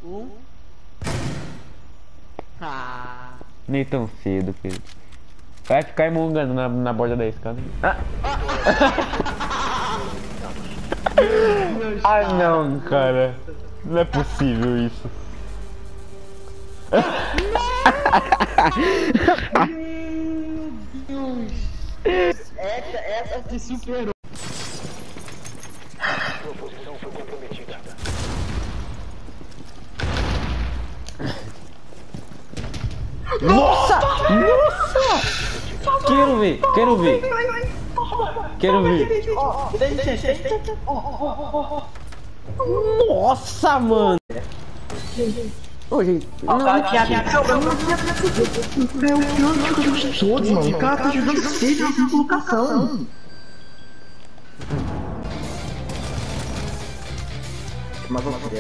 Um. Ah. Nem tão cedo, filho. Vai ficar emongando na borda da escada. Ah não, cara. Não é possível isso. Meu Deus. Essa te superou. Sua posição foi comprometida. Nossa! Nossa! Quero ver, quero ver. Quero ver. Nossa, mano. Ô, gente. Não, Todos, mano. O cara tá jogando cedo na colocação. Mas vamos ver,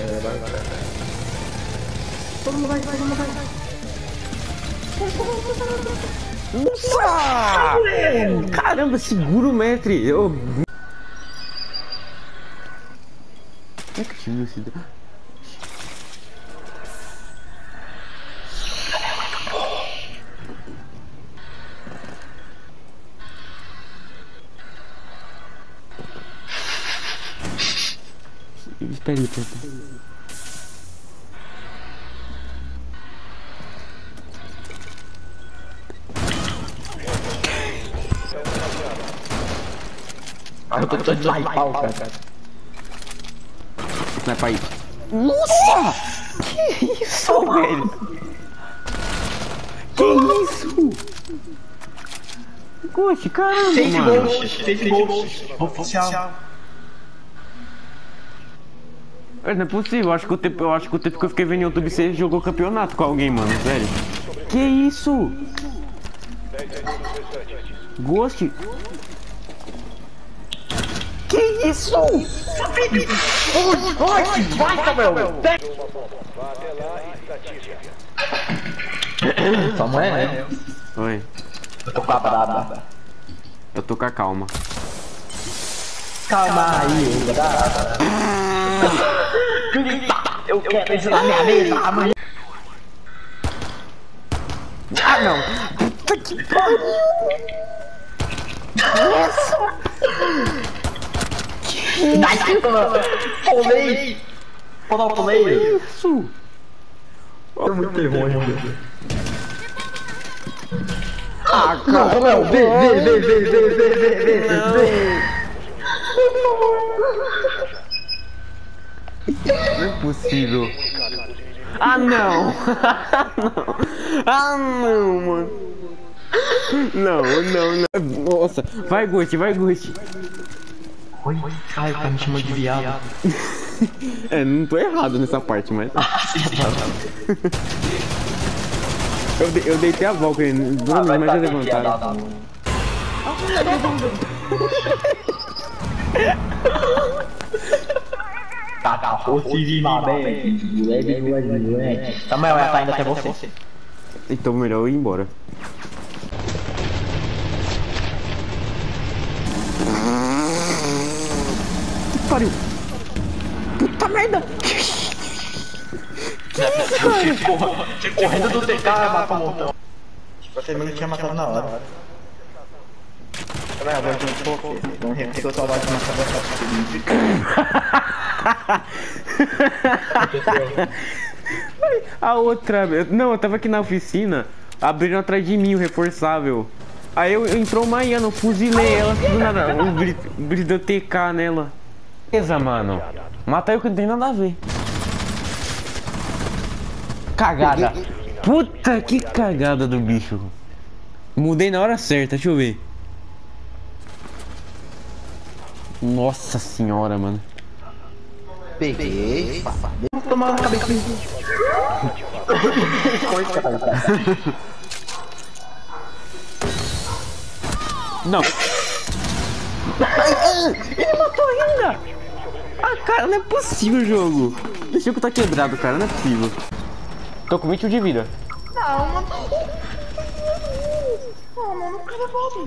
todo mundo vai. Nossa! Caramba, segura o metre. Eu... Como é que tinha esse... Espera aí, Eu tô de pau, cara. Sniper aí. Nossa! Que isso, velho? Que isso? Poxa, caramba, mano. Fez gols. Oficial. Não é possível, eu acho que o tempo que eu fiquei vendo no YouTube você jogou campeonato com alguém, mano, sério. Que isso? Ghost? Que isso? Vai, Samuel! Vá até lá e estatística. Sua mãe, né? Oi. Eu tô com a braba. Eu tô com a calma. Calma aí, braba. Eu quero ensinar minha mesa amanhã. Ah, não! Puta que pariu! Nossa! Dai, pulei! Pulei! Isso! É muito ruim, Ah, cara! Não, vem! Não é possível. Ah, não! Ah, não, mano! Não. Nossa, vai, Ghost. Oi, ai, o cara me chamou de viado. É, não tô errado nessa parte, mas... Eu deitei a volta aí, mas já levantaram. Samuel, ela tá indo até você. Então melhor eu ir embora. Que pariu! Puta merda! Você correndo do TK mata um montão. Você mesmo tinha matado na hora. Não, agora tem um pouco. Vamos repetir o saudade de matar A outra... Não, eu tava aqui na oficina, abriram atrás de mim o reforçável. Aí entrou uma Iana, eu fuzilei ela, tudo nada, um brilho TK nela. Beleza, mano. Mata eu que não tem nada a ver. Cagada. Puta que cagada do bicho. Mudei na hora certa, deixa eu ver. Nossa senhora, mano. Peguei. Vamos tomar uma cabecinha. Não. Ele matou ainda. Ah, cara, não é possível o jogo. Esse jogo tá quebrado, cara, não é possível. Tô com 21 de vida. Não, mano, o cara volta.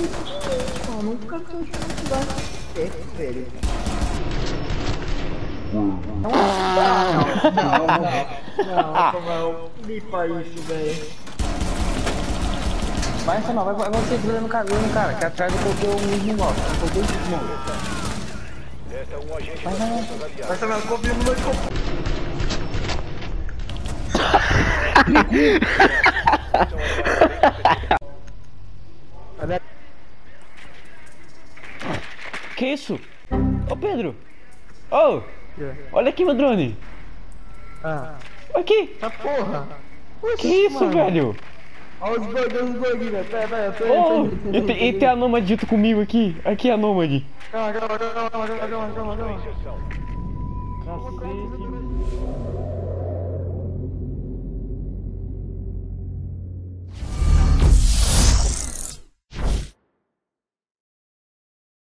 Mano, o cara tá jogando velho. Não, limpa isso, velho. Vai essa não, vai você virando cara, que atrás eu coloquei o mesmo modo. Eu coloquei esse modo. Resta um agente Vai. Vai ser meu copinho no meu copo. Que isso? Ô Pedro! Ô! Olha aqui meu drone! Ah, Olha aqui! tá porra. Que isso, mano. velho? Olha os bugs, velho. Pera. Ô! E tem a Nômade junto comigo aqui! Aqui é a Nômade! Calma. inserção. Cacete,